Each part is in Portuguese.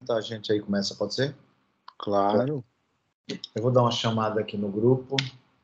A gente aí começa, pode ser? Claro. Eu vou dar uma chamada aqui no grupo.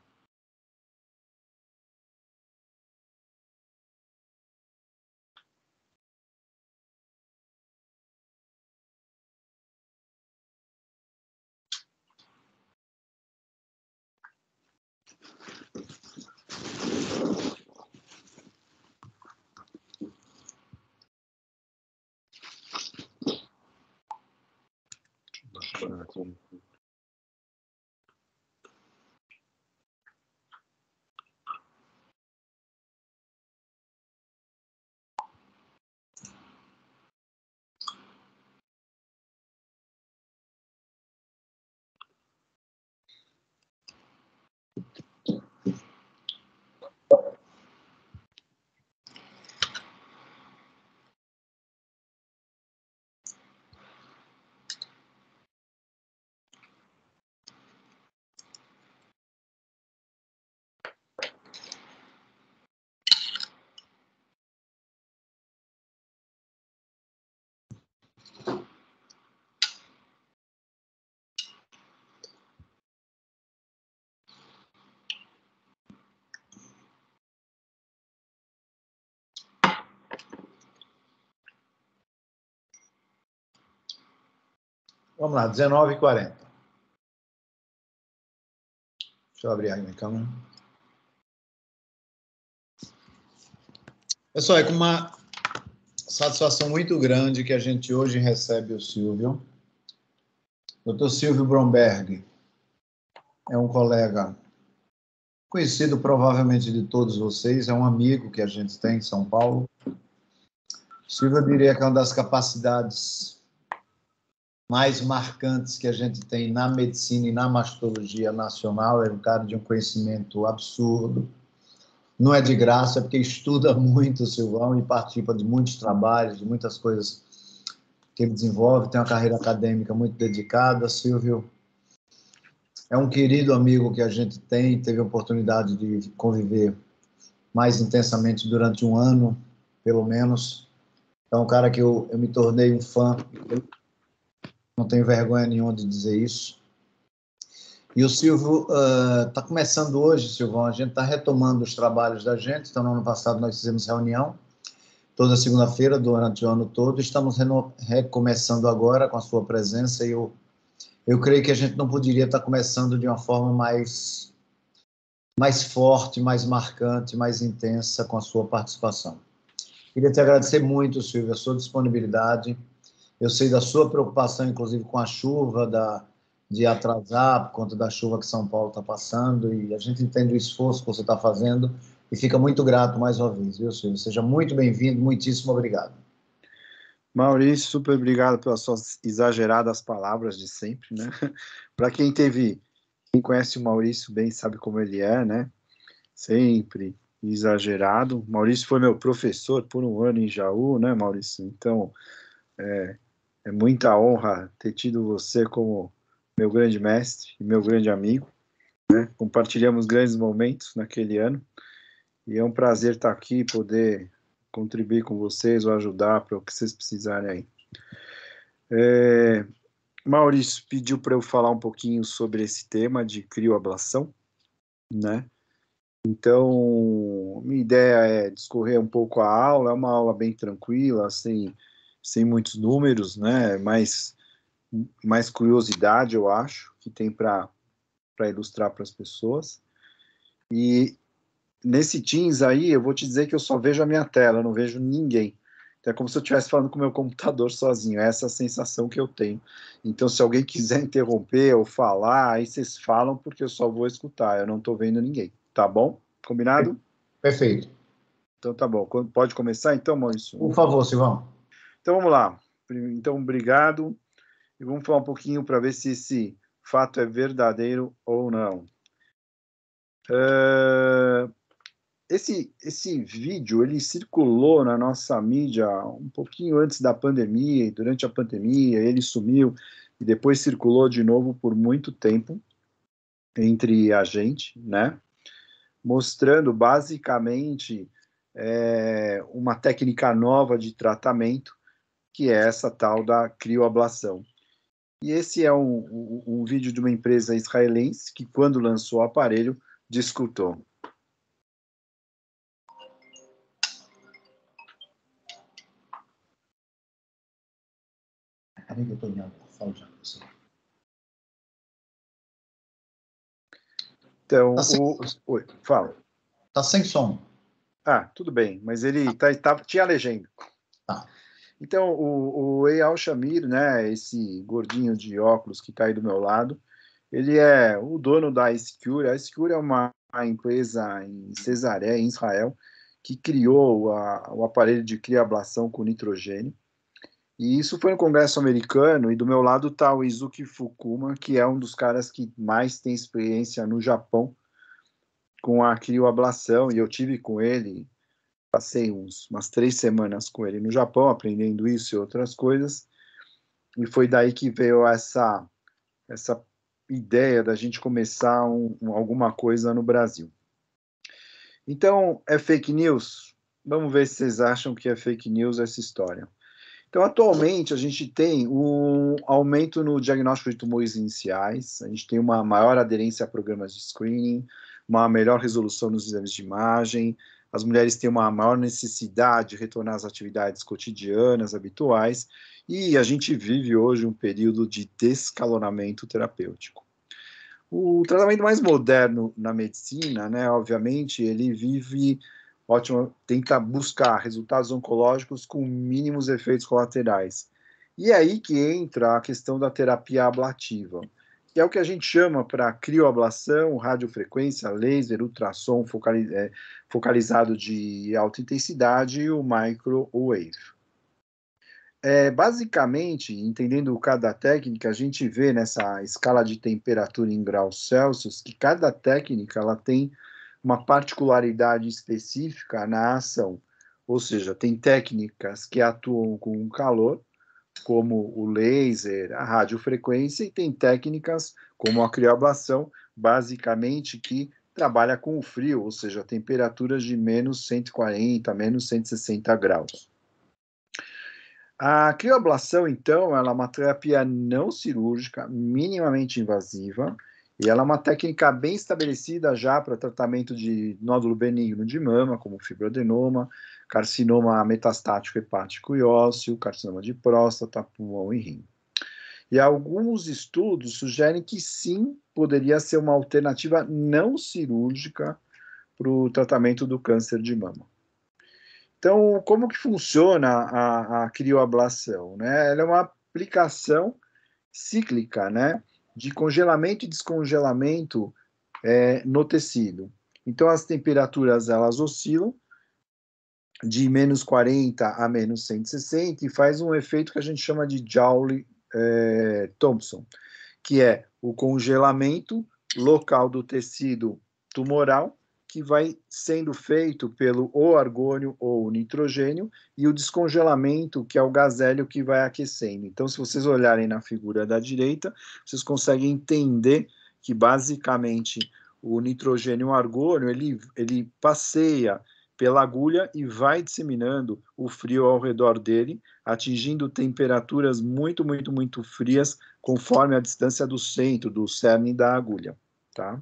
Vamos lá, 19h40. Deixa eu abrir a minha câmera. Pessoal, é com uma satisfação muito grande que a gente hoje recebe o Silvio. Dr. Silvio Bromberg é um colega conhecido provavelmente de todos vocês, é um amigo que a gente tem em São Paulo. Silvio, eu diria que é uma das capacidades mais marcantes que a gente tem na medicina e na mastologia nacional. É um cara de um conhecimento absurdo. Não é de graça, é porque estuda muito o Silvão e participa de muitos trabalhos, de muitas coisas que ele desenvolve. Tem uma carreira acadêmica muito dedicada. Silvio é um querido amigo que a gente tem, teve a oportunidade de conviver mais intensamente durante um ano, pelo menos. É um cara que eu me tornei um fã. Eu não tenho vergonha nenhuma de dizer isso. E o Silvio está começando hoje, Silvão, a gente está retomando os trabalhos da gente. Então, no ano passado, nós fizemos reunião, toda segunda-feira, durante o ano todo. Estamos recomeçando agora com a sua presença e eu creio que a gente não poderia estar começando de uma forma mais forte, mais marcante, mais intensa com a sua participação. Queria te agradecer muito, Silvio, a sua disponibilidade. Eu sei da sua preocupação, inclusive, com a chuva, de atrasar por conta da chuva que São Paulo está passando, e a gente entende o esforço que você está fazendo e fica muito grato mais uma vez, viu, Silvio? Seja muito bem-vindo, muitíssimo obrigado. Maurício, super obrigado pelas suas exageradas palavras de sempre, né? Para quem conhece o Maurício bem sabe como ele é, né? Sempre exagerado. Maurício foi meu professor por um ano em Jaú, né, Maurício? Então, é muita honra ter tido você como meu grande mestre e meu grande amigo, né? Compartilhamos grandes momentos naquele ano e é um prazer estar aqui e poder contribuir com vocês ou ajudar para o que vocês precisarem aí. Maurício pediu para eu falar um pouquinho sobre esse tema de crioablação, né? Então, minha ideia é discorrer um pouco a aula, é uma aula bem tranquila, sem muitos números, né? Mais curiosidade, eu acho, que tem para ilustrar para as pessoas. E nesse Teams aí, eu vou te dizer que eu só vejo a minha tela, eu não vejo ninguém. Então, é como se eu estivesse falando com o meu computador sozinho, essa é a sensação que eu tenho. Então, se alguém quiser interromper ou falar, aí vocês falam, porque eu só vou escutar, eu não estou vendo ninguém, tá bom? Combinado? Perfeito. Então, tá bom. Pode começar, então, Maurício? Por favor, Silvão. Então, vamos lá. Então, obrigado. E vamos falar um pouquinho para ver se esse fato é verdadeiro ou não. Esse vídeo, ele circulou na nossa mídia um pouquinho antes da pandemia, e durante a pandemia ele sumiu, e depois circulou de novo por muito tempo entre a gente, né? Mostrando basicamente uma técnica nova de tratamento que é essa tal da crioablação. E esse é um vídeo de uma empresa israelense que, quando lançou o aparelho, discutou. Então, Oi, fala. Tá sem som. Tudo bem, mas ele tinha legenda. Tá. Então, o Eyal Shamir, né, esse gordinho de óculos que está aí do meu lado, ele é o dono da iSecure. A iSecure é uma empresa em Cesaré, em Israel, que criou o aparelho de crioablação com nitrogênio. E isso foi no Congresso americano, e do meu lado está o Izuki Fukuma, que é um dos caras que mais tem experiência no Japão com a crioablação, e eu tive com ele, passei umas 3 semanas com ele no Japão, aprendendo isso e outras coisas, e foi daí que veio essa ideia da gente começar alguma coisa no Brasil. Então, é fake news? Vamos ver se vocês acham que é fake news essa história. Então, atualmente, a gente tem um aumento no diagnóstico de tumores iniciais, a gente tem uma maior aderência a programas de screening, uma melhor resolução nos exames de imagem, as mulheres têm uma maior necessidade de retornar às atividades cotidianas, habituais, e a gente vive hoje um período de descalonamento terapêutico. O tratamento mais moderno na medicina, né, obviamente, ele tenta buscar resultados oncológicos com mínimos efeitos colaterais. E é aí que entra a questão da terapia ablativa, que é o que a gente chama para crioablação, radiofrequência, laser, ultrassom focalizado de alta intensidade e o microwave. Basicamente, entendendo cada técnica, a gente vê nessa escala de temperatura em graus Celsius que cada técnica ela tem uma particularidade específica na ação. Ou seja, tem técnicas que atuam com calor, como o laser, a radiofrequência, e tem técnicas como a crioablação, basicamente que trabalha com o frio, ou seja, temperaturas de menos 140, menos 160 graus. A crioablação, então, ela é uma terapia não cirúrgica, minimamente invasiva, e ela é uma técnica bem estabelecida já para tratamento de nódulo benigno de mama, como fibroadenoma, carcinoma metastático hepático e ósseo, carcinoma de próstata, pulmão e rim. E alguns estudos sugerem que sim, poderia ser uma alternativa não cirúrgica para o tratamento do câncer de mama. Então, como que funciona a crioablação, né? Ela é uma aplicação cíclica, né, de congelamento e descongelamento no tecido. Então, as temperaturas, elas oscilam de menos 40 a menos 160 e faz um efeito que a gente chama de Joule-Thomson, que é o congelamento local do tecido tumoral, que vai sendo feito pelo ou argônio ou o nitrogênio, e o descongelamento, que é o gás hélio que vai aquecendo. Então, se vocês olharem na figura da direita, vocês conseguem entender que, basicamente, o nitrogênio e o argônio, ele passeia pela agulha e vai disseminando o frio ao redor dele, atingindo temperaturas muito, muito, muito frias, conforme a distância do centro, do cerne da agulha, tá?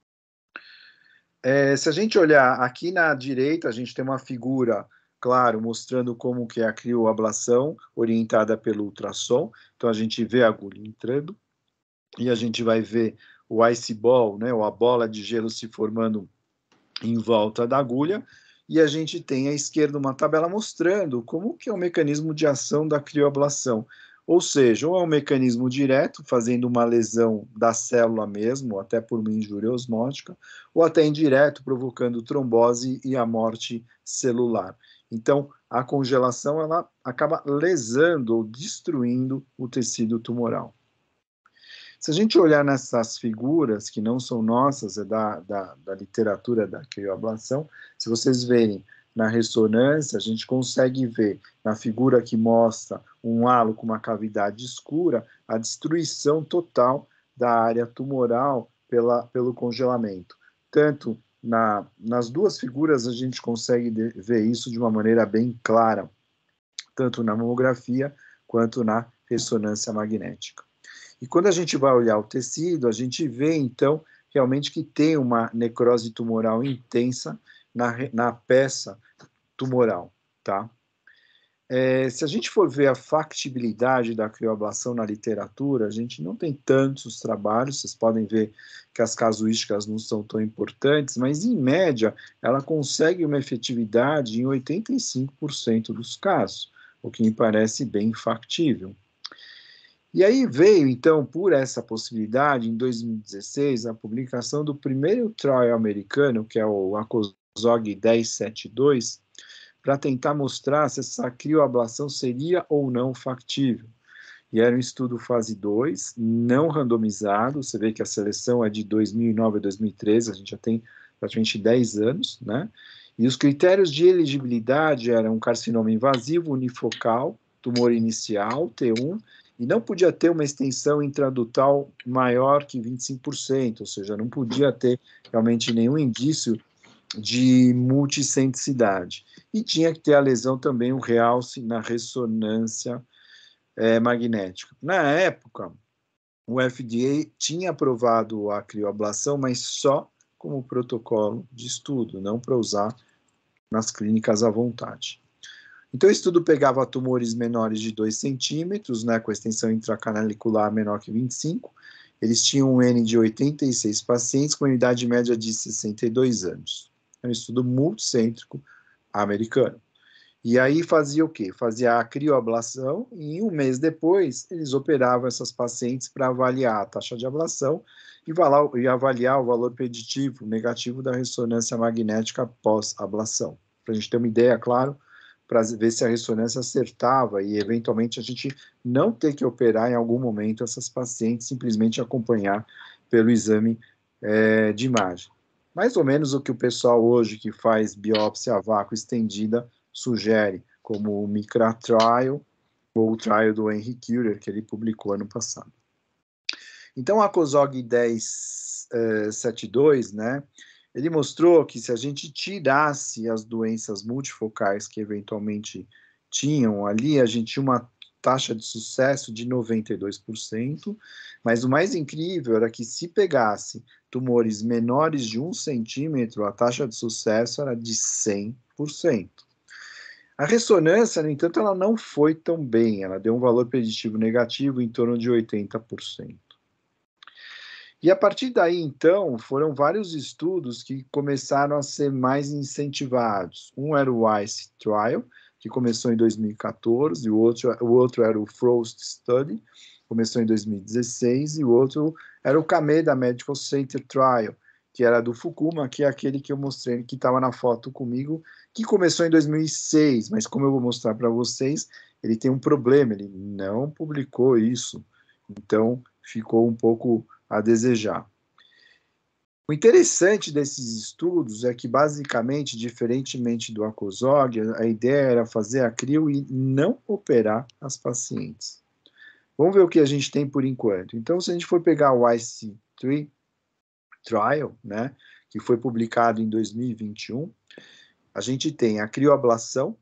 Se a gente olhar aqui na direita, a gente tem uma figura, claro, mostrando como que é a crioablação, orientada pelo ultrassom. Então, a gente vê a agulha entrando, e a gente vai ver o ice ball, né, ou a bola de gelo se formando em volta da agulha, e a gente tem à esquerda uma tabela mostrando como que é o mecanismo de ação da crioablação. Ou seja, ou é um mecanismo direto, fazendo uma lesão da célula mesmo, até por uma injúria osmótica, ou até indireto, provocando trombose e a morte celular. Então, a congelação ela acaba lesando ou destruindo o tecido tumoral. Se a gente olhar nessas figuras, que não são nossas, é da literatura da crioablação, se vocês verem na ressonância, a gente consegue ver na figura que mostra um halo com uma cavidade escura, a destruição total da área tumoral pelo congelamento. Tanto nas duas figuras a gente consegue ver isso de uma maneira bem clara. tanto na mamografia quanto na ressonância magnética. E quando a gente vai olhar o tecido, a gente vê, então, realmente que tem uma necrose tumoral intensa na peça tumoral, tá? Se a gente for ver a factibilidade da crioablação na literatura, a gente não tem tantos trabalhos, vocês podem ver que as casuísticas não são tão importantes, mas, em média, ela consegue uma efetividade em 85% dos casos, o que me parece bem factível. E aí veio, então, por essa possibilidade, em 2016, a publicação do primeiro trial americano, que é o ACOSOG 1072, para tentar mostrar se essa crioablação seria ou não factível. E era um estudo fase 2, não randomizado, você vê que a seleção é de 2009 a 2013, a gente já tem praticamente 10 anos, né? E os critérios de elegibilidade eram carcinoma invasivo, unifocal, tumor inicial, T1, e não podia ter uma extensão intradutal maior que 25%, ou seja, não podia ter realmente nenhum indício de multicentricidade. E tinha que ter a lesão também, um realce na ressonância magnética. Na época, o FDA tinha aprovado a crioablação, mas só como protocolo de estudo, não para usar nas clínicas à vontade. Então, o estudo pegava tumores menores de 2 centímetros, né, com extensão intracanalicular menor que 25. Eles tinham um N de 86 pacientes, com idade média de 62 anos. É um estudo multicêntrico americano. E aí fazia o quê? Fazia a crioablação e um mês depois eles operavam essas pacientes para avaliar a taxa de ablação e avaliar o valor preditivo negativo da ressonância magnética pós-ablação. Para a gente ter uma ideia, claro, para ver se a ressonância acertava e, eventualmente, a gente não ter que operar em algum momento essas pacientes, simplesmente acompanhar pelo exame de imagem. Mais ou menos o que o pessoal hoje que faz biópsia a vácuo estendida sugere, como o MICRA Trial, ou o trial do Henry Curer, que ele publicou ano passado. Então, a COSOG 1072, né, ele mostrou que se a gente tirasse as doenças multifocais que eventualmente tinham ali, a gente tinha uma taxa de sucesso de 92%, mas o mais incrível era que se pegasse tumores menores de 1 centímetro, a taxa de sucesso era de 100%. A ressonância, no entanto, ela não foi tão bem, ela deu um valor preditivo negativo em torno de 80%. E a partir daí, então, foram vários estudos que começaram a ser mais incentivados. Um era o ICE Trial, que começou em 2014, e o outro era o Frost Study, começou em 2016, e o outro era o CAMEDA Medical Center Trial, que era do Fukuma, que é aquele que eu mostrei, que estava na foto comigo, que começou em 2006, mas como eu vou mostrar para vocês, ele tem um problema, ele não publicou isso, então ficou um pouco a desejar. O interessante desses estudos é que, basicamente, diferentemente do ACOSOG, a ideia era fazer a crio e não operar as pacientes. Vamos ver o que a gente tem por enquanto. Então, se a gente for pegar o IC3 Trial, né, que foi publicado em 2021, a gente tem a crioablação,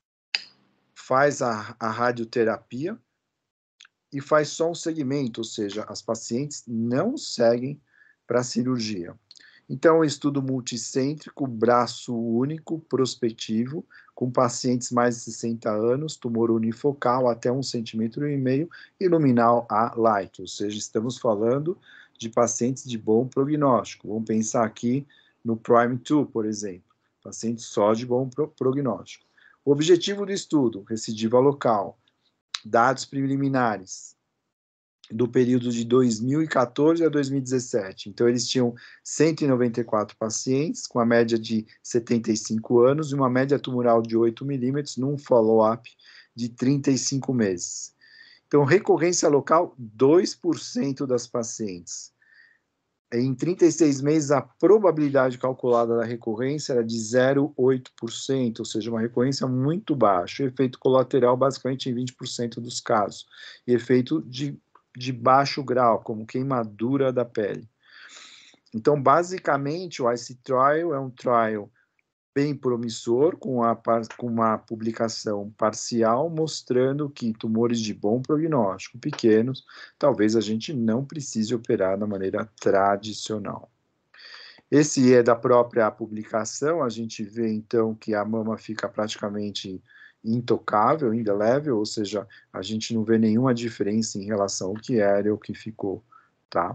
faz a radioterapia e faz só um segmento, ou seja, as pacientes não seguem para a cirurgia. Então, um estudo multicêntrico, braço único, prospectivo, com pacientes mais de 60 anos, tumor unifocal até 1,5 cm e luminal A light, ou seja, estamos falando de pacientes de bom prognóstico. Vamos pensar aqui no PRIME2, por exemplo, pacientes só de bom prognóstico. O objetivo do estudo, recidiva local, dados preliminares do período de 2014 a 2017. Então, eles tinham 194 pacientes, com a média de 75 anos e uma média tumoral de 8 milímetros, num follow-up de 35 meses. Então, recorrência local, 2% das pacientes. Em 36 meses, a probabilidade calculada da recorrência era de 0,8%, ou seja, uma recorrência muito baixa. Efeito colateral, basicamente, em 20% dos casos. E efeito de baixo grau, como queimadura da pele. Então, basicamente, o ICE Trial é um trial bem promissor, com uma publicação parcial mostrando que tumores de bom prognóstico, pequenos, talvez a gente não precise operar da maneira tradicional. Esse é da própria publicação, a gente vê então que a mama fica praticamente intocável, indelével, ou seja, a gente não vê nenhuma diferença em relação ao que era e ao que ficou, tá?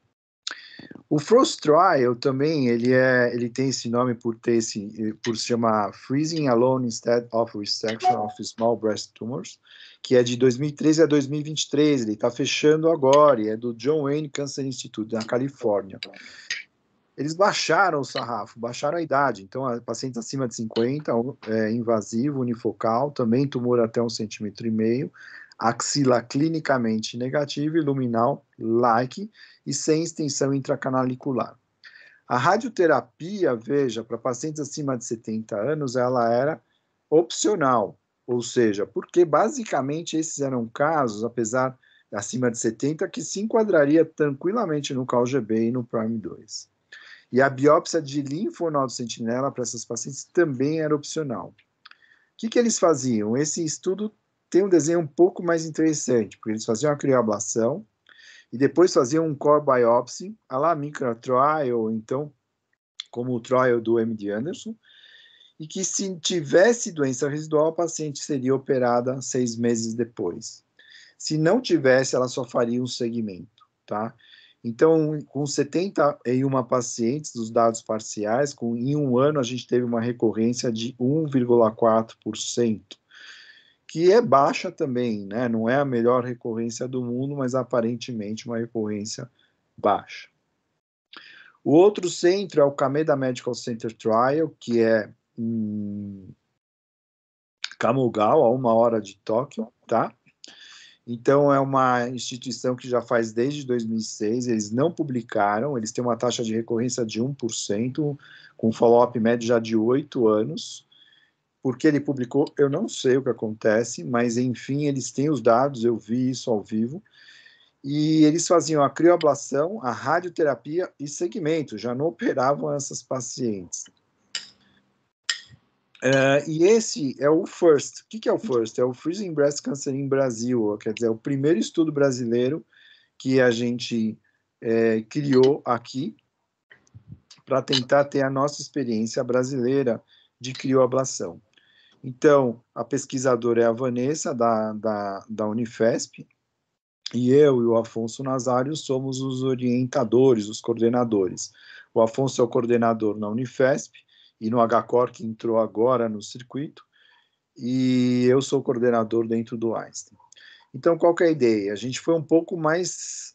O Frost Trial também, ele tem esse nome por se chamar Freezing Alone Instead of Resection of Small Breast Tumors, que é de 2013 a 2023, ele está fechando agora, e é do John Wayne Cancer Institute, na Califórnia. Eles baixaram o sarrafo, baixaram a idade, então, pacientes acima de 50, invasivo, unifocal, também tumor até 1,5 cm, axila clinicamente negativa e luminal like, e sem extensão intracanalicular. A radioterapia, veja, para pacientes acima de 70 anos, ela era opcional, ou seja, porque basicamente esses eram casos, apesar acima de 70, que se enquadraria tranquilamente no CALGB e no Prime 2. E a biópsia de linfonodo sentinela para essas pacientes também era opcional. O que eles faziam? Esse estudo tem um desenho um pouco mais interessante, porque eles faziam a crioablação e depois faziam um core biopsy, a la microtrial, então, como o trial do MD Anderson, e que se tivesse doença residual, a paciente seria operada 6 meses depois. Se não tivesse, ela só faria um segmento, tá? Então, com 71 pacientes dos dados parciais, em um ano a gente teve uma recorrência de 1,4%, que é baixa também, né? Não é a melhor recorrência do mundo, mas aparentemente uma recorrência baixa. O outro centro é o Kameda Medical Center Trial, que é em Kamogawa, a 1 hora de Tóquio, tá? Então, é uma instituição que já faz desde 2006, eles não publicaram, eles têm uma taxa de recorrência de 1%, com follow-up médio já de 8 anos. Por que ele publicou, eu não sei o que acontece, mas, enfim, eles têm os dados, eu vi isso ao vivo, e eles faziam a crioablação, a radioterapia e segmento, já não operavam essas pacientes. E esse é o FIRST. O que é o FIRST? É o Freezing Breast Cancer em Brasil, quer dizer, é o primeiro estudo brasileiro que a gente criou aqui para tentar ter a nossa experiência brasileira de crioablação. Então, a pesquisadora é a Vanessa, da Unifesp, e eu e o Afonso Nazário somos os orientadores, os coordenadores. O Afonso é o coordenador na Unifesp, e no HCOR, que entrou agora no circuito, e eu sou coordenador dentro do Einstein. Então, qual que é a ideia? A gente foi um pouco mais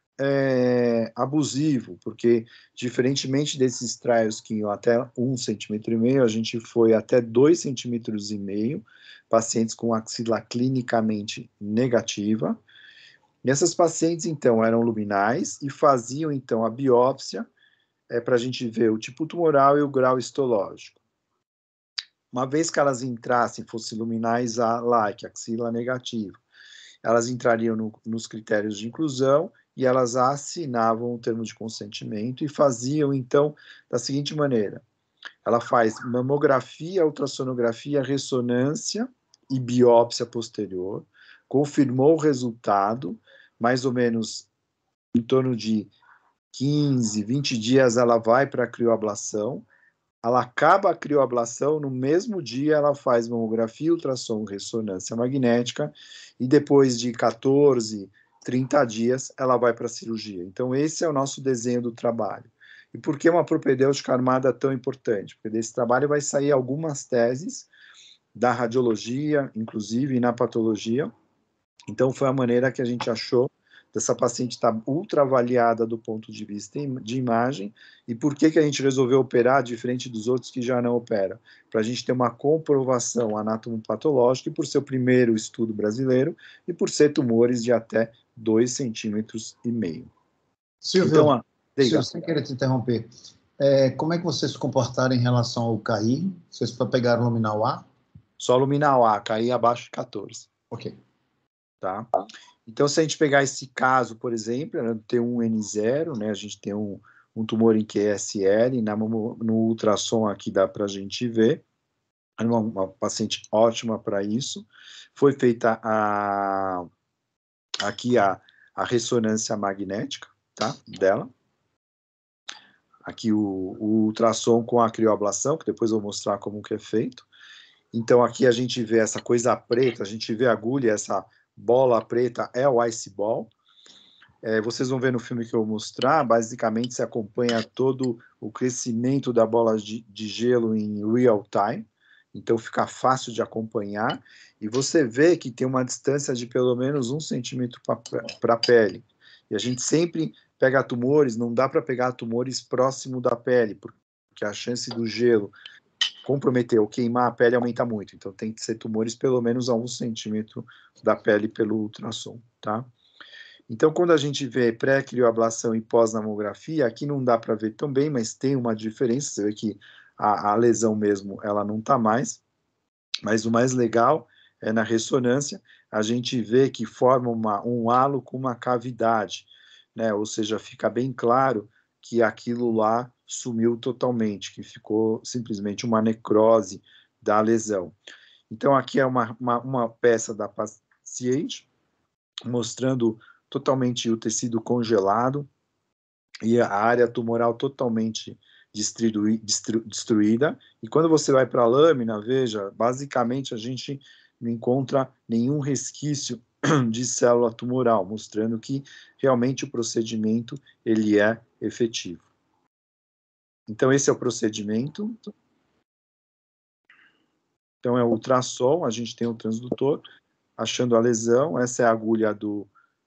abusivo, porque, diferentemente desses trials que iam até 1,5 cm, a gente foi até 2,5 cm, pacientes com axila clinicamente negativa. E essas pacientes, então, eram luminais e faziam, então, a biópsia para a gente ver o tipo tumoral e o grau histológico. Uma vez que elas entrassem, fossem luminais like, axila negativa, elas entrariam nos critérios de inclusão e elas assinavam o termo de consentimento e faziam, então, da seguinte maneira: ela faz mamografia, ultrassonografia, ressonância e biópsia posterior, confirmou o resultado, mais ou menos em torno de 15, 20 dias ela vai para a crioablação, ela acaba a crioablação, no mesmo dia ela faz mamografia, ultrassom, ressonância magnética, e depois de 14, 30 dias ela vai para a cirurgia. Então esse é o nosso desenho do trabalho. E por que uma propedêutica armada tão importante? Porque desse trabalho vai sair algumas teses da radiologia, inclusive, e na patologia. Então foi a maneira que a gente achou dessa paciente estar ultra avaliada do ponto de vista de imagem, e por que a gente resolveu operar diferente dos outros que já não operam? Para a gente ter uma comprovação anatomopatológica, e por ser o primeiro estudo brasileiro, e por ser tumores de até 2,5 cm. Silvio, então, Silvio, sem querer te interromper, como é que vocês se comportaram em relação ao KI? Vocês pegaram luminal A? Só luminal A, KI abaixo de 14. Ok. Tá? Então, se a gente pegar esse caso, por exemplo, T1N0, né, a gente tem um um tumor em QSL, no ultrassom aqui dá para a gente ver, é uma paciente ótima para isso. Foi feita aqui a ressonância magnética, tá, dela. Aqui o ultrassom com a crioablação, que depois eu vou mostrar como que é feito. Então aqui a gente vê essa coisa preta, a gente vê a agulha, essa bola preta é o ice ball. Vocês vão ver no filme que eu vou mostrar, basicamente se acompanha todo o crescimento da bola de gelo em real time, então fica fácil de acompanhar, e você vê que tem uma distância de pelo menos 1 centímetro para a pele. E a gente sempre pega tumores, não dá para pegar tumores próximo da pele, porque a chance do gelo comprometer ou queimar a pele aumenta muito, então tem que ser tumores pelo menos a 1 centímetro da pele pelo ultrassom, tá? Então, quando a gente vê pré-crioablação e pós-mamografia, aqui não dá para ver tão bem, mas tem uma diferença, você vê que a lesão mesmo, ela não está mais, mas o mais legal é na ressonância, a gente vê que forma um halo com uma cavidade, né? Ou seja, fica bem claro que aquilo lá sumiu totalmente, que ficou simplesmente uma necrose da lesão. Então, aqui é uma peça da paciente, mostrando totalmente o tecido congelado e a área tumoral totalmente destruída. E quando você vai para a lâmina, veja, basicamente a gente não encontra nenhum resquício de célula tumoral, mostrando que realmente o procedimento ele é efetivo. Então esse é o procedimento. Então é o ultrassom, a gente tem o transdutor, achando a lesão, essa é a agulha do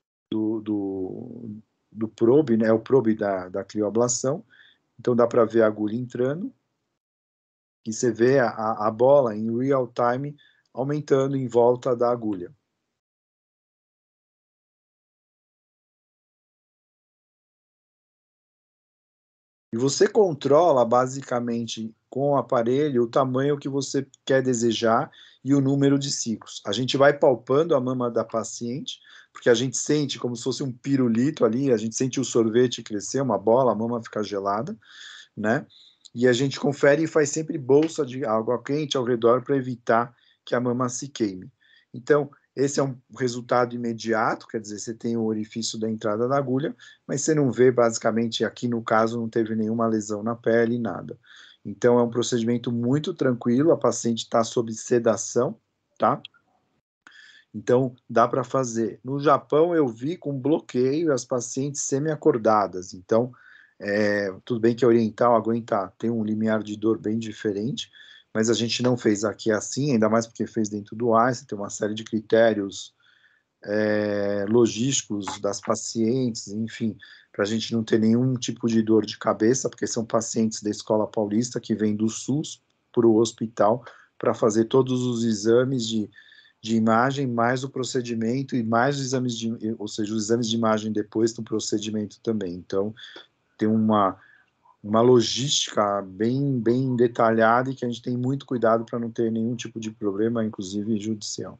probe, né, o probe da crioablação, então dá para ver a agulha entrando, e você vê a bola em real time aumentando em volta da agulha. E você controla, basicamente, com o aparelho, o tamanho que você quer desejar e o número de ciclos. A gente vai palpando a mama da paciente, porque a gente sente como se fosse um pirulito ali, a gente sente o sorvete crescer, uma bola, a mama fica gelada, né? E a gente confere e faz sempre bolsa de água quente ao redor para evitar que a mama se queime. Então, esse é um resultado imediato, quer dizer, você tem o orifício da entrada da agulha, mas você não vê, basicamente, aqui no caso, não teve nenhuma lesão na pele, nada. Então, é um procedimento muito tranquilo, a paciente está sob sedação, tá? Então, dá para fazer. No Japão, eu vi com bloqueio as pacientes semi-acordadas. Então, tudo bem que a oriental aguenta, tem um limiar de dor bem diferente, mas a gente não fez aqui assim, ainda mais porque fez dentro do ICE, tem uma série de critérios logísticos das pacientes, enfim, para a gente não ter nenhum tipo de dor de cabeça, porque são pacientes da Escola Paulista que vêm do SUS para o hospital para fazer todos os exames de imagem, mais o procedimento e mais os exames ou seja, os exames de imagem depois do procedimento também. Então, tem uma logística bem detalhada e que a gente tem muito cuidado para não ter nenhum tipo de problema, inclusive judicial.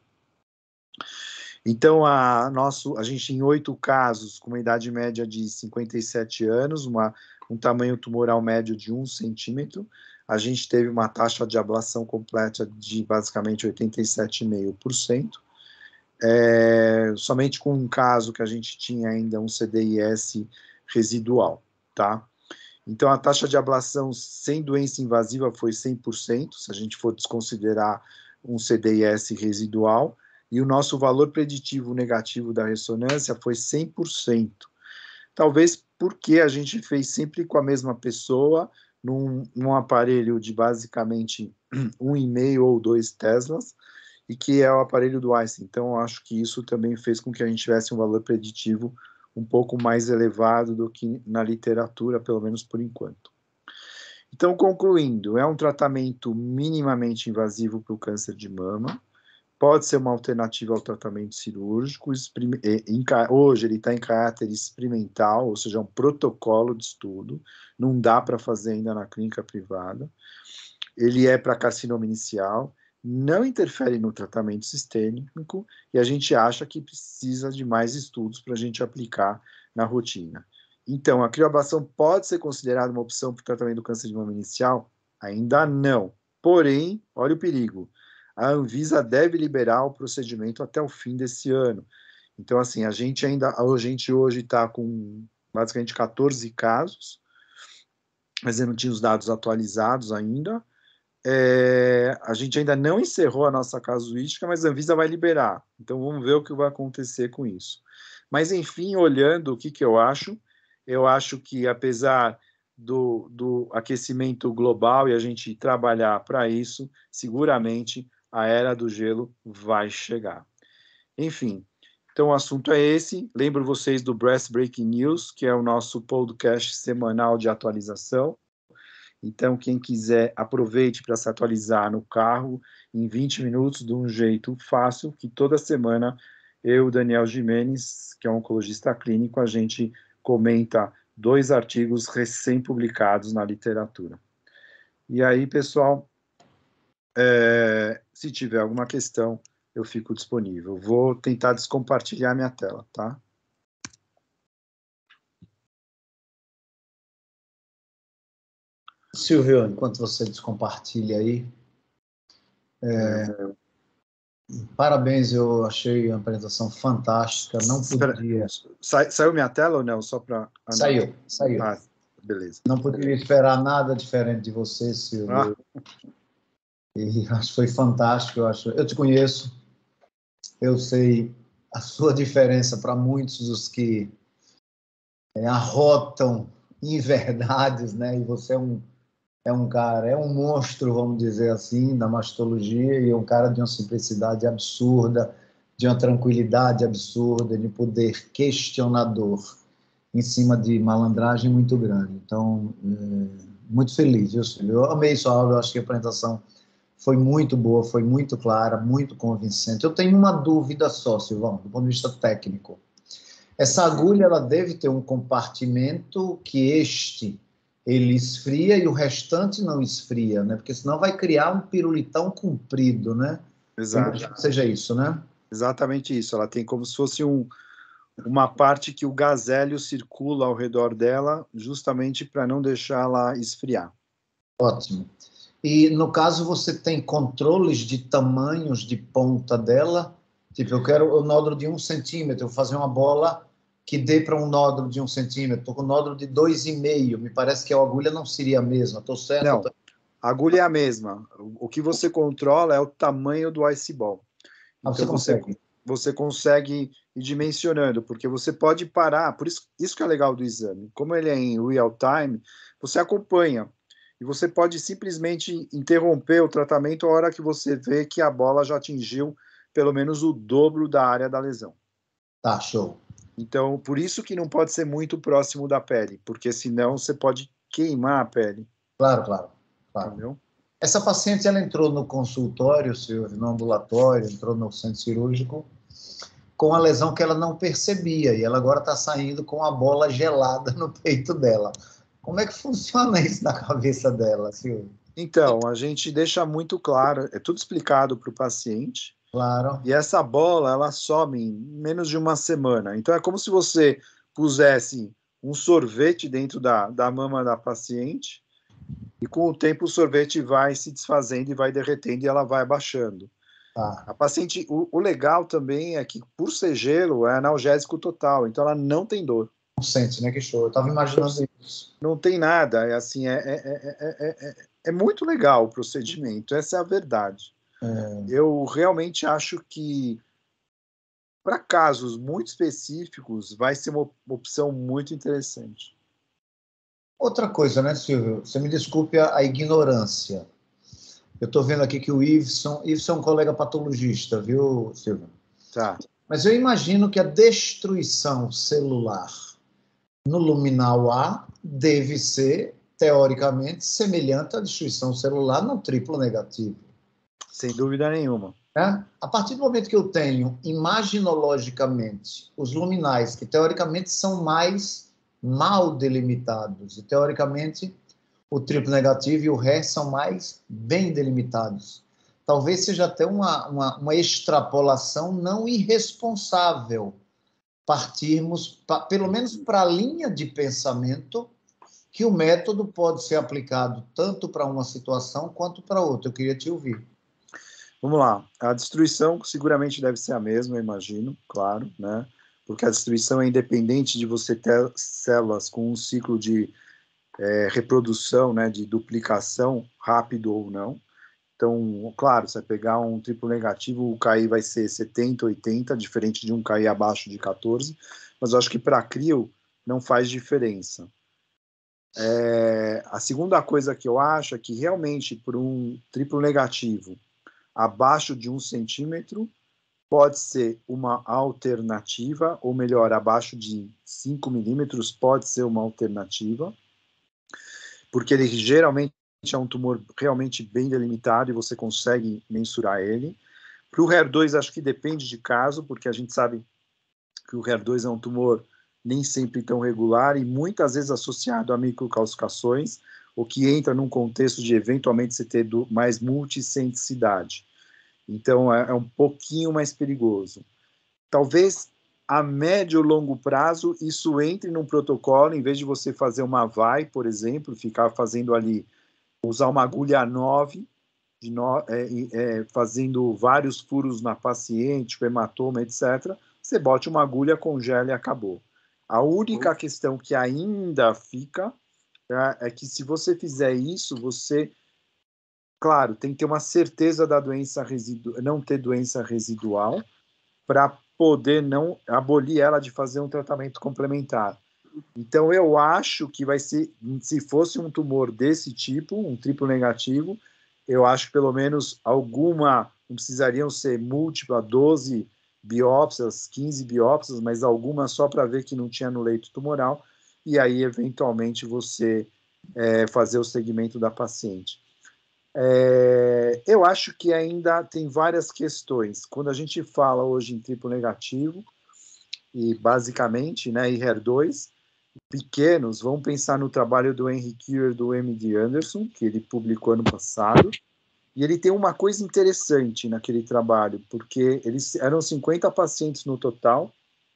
Então, a gente em 8 casos, com uma idade média de 57 anos, um tamanho tumoral médio de 1 centímetro, a gente teve uma taxa de ablação completa de basicamente 87,5%, somente com um caso que a gente tinha ainda um CDIS residual, tá? Então, a taxa de ablação sem doença invasiva foi 100%, se a gente for desconsiderar um CDIS residual, e o nosso valor preditivo negativo da ressonância foi 100%. Talvez porque a gente fez sempre com a mesma pessoa, num aparelho de basicamente 1,5 ou 2 Teslas, e que é o aparelho do Einstein. Então, eu acho que isso também fez com que a gente tivesse um valor preditivo um pouco mais elevado do que na literatura, pelo menos por enquanto. Então, concluindo, é um tratamento minimamente invasivo para o câncer de mama, pode ser uma alternativa ao tratamento cirúrgico, hoje ele está em caráter experimental, ou seja, é um protocolo de estudo, não dá para fazer ainda na clínica privada, ele é para carcinoma inicial, não interfere no tratamento sistêmico, e a gente acha que precisa de mais estudos para a gente aplicar na rotina. Então, a crioablação pode ser considerada uma opção para o tratamento do câncer de mama inicial? Ainda não. Porém, olha o perigo. A Anvisa deve liberar o procedimento até o fim desse ano. Então, assim, a gente hoje está com basicamente 14 casos, mas eu não tinha os dados atualizados ainda. A gente ainda não encerrou a nossa casuística, mas a Anvisa vai liberar. Então, vamos ver o que vai acontecer com isso. Mas, enfim, olhando o que eu acho que, apesar do aquecimento global e a gente trabalhar para isso, seguramente a era do gelo vai chegar. Enfim, então o assunto é esse. Lembro vocês do Breast Breaking News, que é o nosso podcast semanal de atualização. Então, quem quiser, aproveite para se atualizar no carro em 20 minutos, de um jeito fácil, que toda semana eu, Daniel Gimenez, que é um oncologista clínico, a gente comenta 2 artigos recém-publicados na literatura. E aí, pessoal, se tiver alguma questão, eu fico disponível. Vou tentar descompartilhar minha tela, tá? Silvio, enquanto você descompartilha aí, parabéns, eu achei a apresentação fantástica, não podia... Saiu minha tela ou não? Só para... Saiu. Ah, beleza. Não poderia esperar nada diferente de você, Silvio. E acho que foi fantástico, eu te conheço, eu sei a sua diferença para muitos dos que arrotam inverdades, né? E você é um cara, é um monstro, vamos dizer assim, da mastologia, e é um cara de uma simplicidade absurda, de uma tranquilidade absurda, de poder questionador em cima de malandragem muito grande. Então, muito feliz, viu, Silvio? Eu amei sua aula, eu acho que a apresentação foi muito boa, foi muito clara, muito convincente. Eu tenho uma dúvida só, Silvão, do ponto de vista técnico. Essa agulha, ela deve ter um compartimento que ele esfria e o restante não esfria, né? Porque senão vai criar um pirulitão comprido, né? Exato. Que seja isso, né? Exatamente isso. Ela tem como se fosse uma parte que o gás hélio circula ao redor dela, justamente para não deixá-la esfriar. Ótimo. E, no caso, você tem controles de tamanhos de ponta dela? Tipo, eu quero o nódulo de 1 centímetro, eu vou fazer uma bola que dê para um nódulo de 1 centímetro, estou com um nódulo de 2,5, me parece que a agulha não seria a mesma, estou certo? Não, a agulha é a mesma. O que você controla é o tamanho do ice ball. Então, você consegue ir dimensionando, porque você pode parar, por isso que é legal do exame. Como ele é em real time, você acompanha. E você pode simplesmente interromper o tratamento a hora que você vê que a bola já atingiu pelo menos o dobro da área da lesão. Tá, show. Então, por isso que não pode ser muito próximo da pele, porque senão você pode queimar a pele. Claro. Entendeu? Essa paciente, ela entrou no consultório, Silvio, no ambulatório, entrou no centro cirúrgico, com a lesão que ela não percebia, e ela agora está saindo com a bola gelada no peito dela. Como é que funciona isso na cabeça dela, Silvio? Então, a gente deixa muito claro, é tudo explicado para o paciente. Claro. E essa bola, ela some em menos de uma semana. Então, é como se você pusesse um sorvete dentro da mama da paciente, e com o tempo o sorvete vai se desfazendo e vai derretendo e ela vai abaixando. Tá. A paciente, o legal também é que, por ser gelo, é analgésico total, então ela não tem dor. Não sente, né? Que show. Eu estava imaginando isso. Não tem nada, é assim, é muito legal o procedimento, essa é a verdade. Eu realmente acho que, para casos muito específicos, vai ser uma opção muito interessante. Outra coisa, né, Silvio? Você me desculpe a ignorância. Eu estou vendo aqui que o Iveson é um colega patologista, viu, Silvio? Tá. Mas eu imagino que a destruição celular no luminal A deve ser, teoricamente, semelhante à destruição celular no triplo negativo. Sem dúvida nenhuma. Né? A partir do momento que eu tenho, imaginologicamente, os luminais, que teoricamente são mais mal delimitados, e teoricamente o triplo negativo e o RE são mais bem delimitados. Talvez seja até uma extrapolação não irresponsável partirmos, pelo menos para a linha de pensamento, que o método pode ser aplicado tanto para uma situação quanto para outra. Eu queria te ouvir. Vamos lá. A destruição seguramente deve ser a mesma, eu imagino, claro, né? Porque a destruição é independente de você ter células com um ciclo de reprodução, né, de duplicação, rápido ou não. Então, claro, você vai pegar um triplo negativo, o KI vai ser 70, 80, diferente de um KI abaixo de 14, mas eu acho que para CRIO não faz diferença. A segunda coisa que eu acho é que realmente por um triplo negativo abaixo de 1 centímetro pode ser uma alternativa, ou melhor, abaixo de 5 milímetros pode ser uma alternativa, porque ele geralmente é um tumor realmente bem delimitado e você consegue mensurar ele. Para o HER2, acho que depende de caso, porque a gente sabe que o HER2 é um tumor nem sempre tão regular e muitas vezes associado a microcalcificações, o que entra num contexto de eventualmente você ter mais multicentricidade. Então, é um pouquinho mais perigoso. Talvez a médio ou longo prazo isso entre num protocolo, em vez de você fazer uma VAI, por exemplo, ficar fazendo ali, usar uma agulha 9, fazendo vários furos na paciente, com hematoma, etc., você bote uma agulha, congela e acabou. A única questão que ainda fica é que se você fizer isso, você, claro, tem que ter uma certeza da doença não ter doença residual para poder não abolir ela de fazer um tratamento complementar. Então, eu acho que vai ser, se fosse um tumor desse tipo, um triplo negativo, eu acho que pelo menos alguma, não precisariam ser múltipla, 12 biópsias, 15 biópsias, mas alguma só para ver que não tinha no leito tumoral, e aí, eventualmente, você fazer o segmento da paciente. Eu acho que ainda tem várias questões. Quando a gente fala hoje em triplo negativo, e basicamente, né, e HER2, pequenos, vamos pensar no trabalho do Henry Kier, do M.D. Anderson, que ele publicou ano passado, e ele tem uma coisa interessante naquele trabalho, porque eles eram 50 pacientes no total,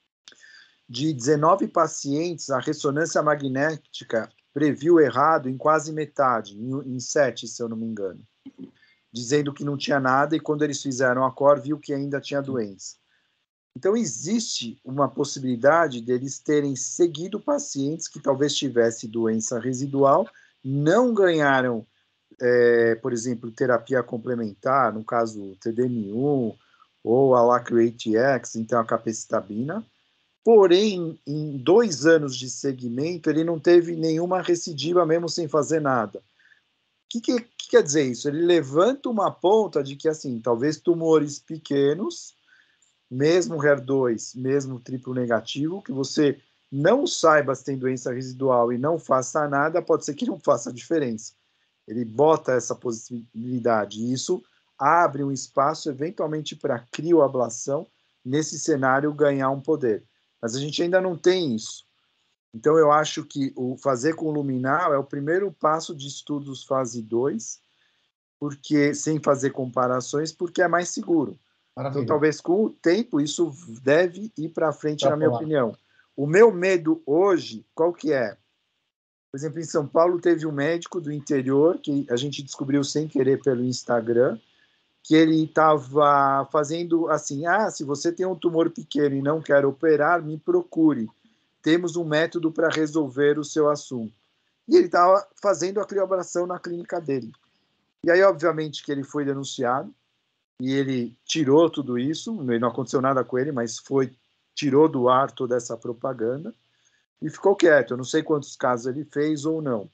de 19 pacientes, a ressonância magnética previu errado em quase metade, em 7, se eu não me engano, dizendo que não tinha nada, e quando eles fizeram a COR, viu que ainda tinha doença. Então, existe uma possibilidade deles terem seguido pacientes que talvez tivessem doença residual, não ganharam, por exemplo, terapia complementar, no caso, TDM1 ou a Lacro-ATX, então a capecitabina, porém, em 2 anos de segmento, ele não teve nenhuma recidiva mesmo sem fazer nada. O que quer dizer isso? Ele levanta uma ponta de que, assim, talvez tumores pequenos, mesmo HER2, mesmo triplo negativo, que você não saiba se tem doença residual e não faça nada, pode ser que não faça diferença. Ele bota essa possibilidade, e isso abre um espaço, eventualmente, para crioablação, nesse cenário, ganhar um poder. Mas a gente ainda não tem isso. Então, eu acho que o fazer com luminal é o primeiro passo de estudos fase 2, porque, sem fazer comparações, porque é mais seguro. Maravilha. Então, talvez com o tempo isso deve ir para frente, na minha opinião. O meu medo hoje, qual que é? Por exemplo, em São Paulo teve um médico do interior, que a gente descobriu sem querer pelo Instagram, que ele estava fazendo assim, se você tem um tumor pequeno e não quer operar, me procure. Temos um método para resolver o seu assunto. E ele estava fazendo a crioabração na clínica dele. E aí, obviamente, que ele foi denunciado, e ele tirou tudo isso, não aconteceu nada com ele, mas tirou do ar toda essa propaganda e ficou quieto. Eu não sei quantos casos ele fez ou não.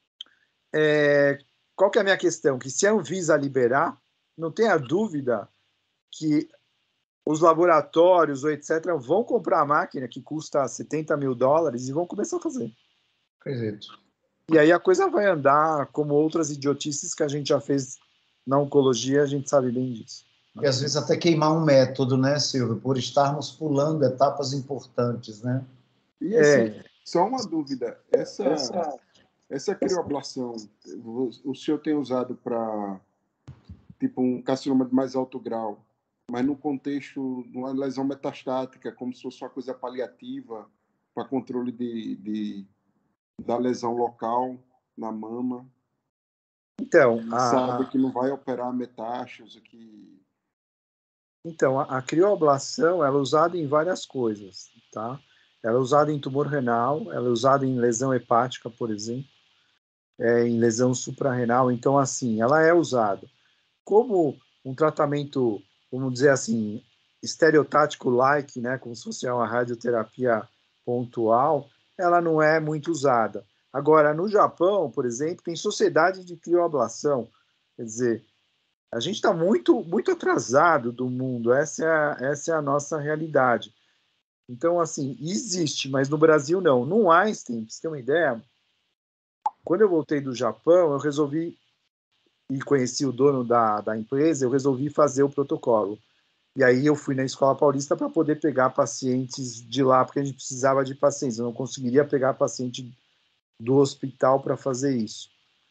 Qual que é a minha questão? Que se a Anvisa liberar, não tenha dúvida que os laboratórios, ou etc., vão comprar a máquina que custa $70 mil e vão começar a fazer. Perfeito. E aí a coisa vai andar como outras idiotices que a gente já fez na oncologia, a gente sabe bem disso. E às vezes até queimar um método, né, Silvio? Por estarmos pulando etapas importantes, né? E assim, só uma dúvida. Essa crioablação, o senhor tem usado para, tipo, um carcinoma de mais alto grau, mas no contexto de uma lesão metastática, como se fosse uma coisa paliativa para controle da lesão local na mama. Então, sabe que não vai operar metástase, que... Então, a crioablação ela é usada em várias coisas, tá? Ela é usada em tumor renal, ela é usada em lesão hepática, por exemplo, em lesão suprarrenal. Então, assim, ela é usada como um tratamento, vamos dizer assim, estereotático-like, né? Como se fosse uma radioterapia pontual, ela não é muito usada. Agora, no Japão, por exemplo, tem sociedade de crioablação, quer dizer, a gente está muito, muito atrasado do mundo, essa é a nossa realidade. Então, assim, existe, mas no Brasil não. No Einstein, para você ter uma ideia, quando eu voltei do Japão, eu resolvi, e conheci o dono da empresa, eu resolvi fazer o protocolo. E aí eu fui na Escola Paulista para poder pegar pacientes de lá, porque a gente precisava de pacientes. Eu não conseguiria pegar paciente do hospital para fazer isso.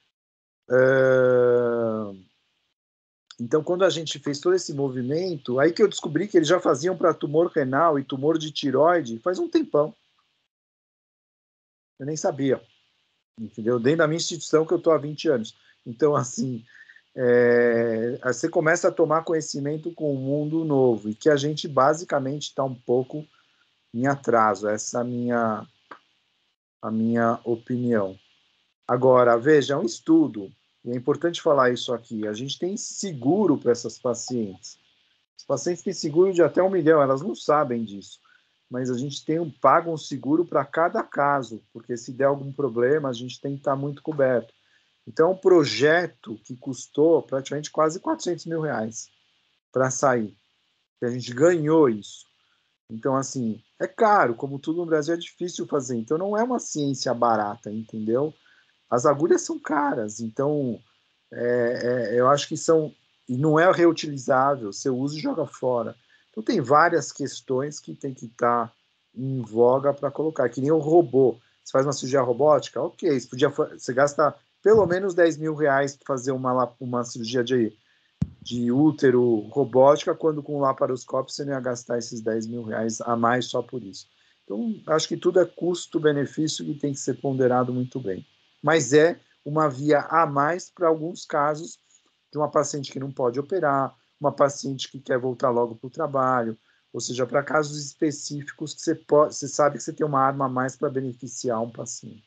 Então, quando a gente fez todo esse movimento, aí que eu descobri que eles já faziam para tumor renal e tumor de tireoide faz um tempão. Eu nem sabia, entendeu? Dentro da minha instituição que eu estou há 20 anos. Então, assim, você começa a tomar conhecimento com um mundo novo e que a gente basicamente está um pouco em atraso. Essa é a minha opinião. Agora, veja, é um estudo, e é importante falar isso aqui, a gente tem seguro para essas pacientes. Os pacientes têm seguro de até 1 milhão, elas não sabem disso, mas a gente paga um seguro para cada caso, porque se der algum problema, a gente tem que estar muito coberto. Então, é um projeto que custou praticamente quase 400 mil reais para sair, que a gente ganhou isso. Então, assim, é caro, como tudo no Brasil é difícil fazer, então não é uma ciência barata, entendeu? As agulhas são caras, então eu acho que são, e não é reutilizável, você usa e joga fora. Então tem várias questões que tem que estar em voga para colocar, que nem o robô. Você faz uma cirurgia robótica, ok, você gasta pelo menos 10 mil reais para fazer uma cirurgia de útero robótica, quando com laparoscópio você não ia gastar esses 10 mil reais a mais só por isso. Então, acho que tudo é custo-benefício e tem que ser ponderado muito bem. Mas é uma via a mais para alguns casos de uma paciente que não pode operar, uma paciente que quer voltar logo para o trabalho, ou seja, para casos específicos que você sabe que você tem uma arma a mais para beneficiar um paciente.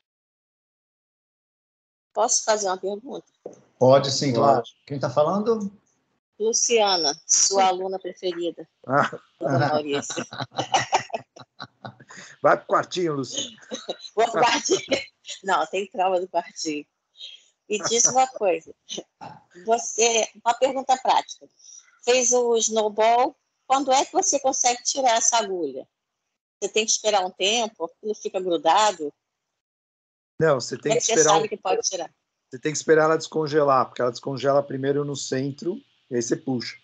Posso fazer uma pergunta? Pode sim, claro. Quem está falando? Luciana, sua aluna preferida. Maurício. Vai para o quartinho, Luciana. Vou para o quartinho. Não, tem trauma do quartinho. E diz uma coisa. Uma pergunta prática. Fez o snowball. Quando é que você consegue tirar essa agulha? Você tem que esperar um tempo? Aquilo fica grudado? Não, você tem que esperar. Você sabe que pode tirar. Você tem que esperar ela descongelar, porque ela descongela primeiro no centro e aí você puxa.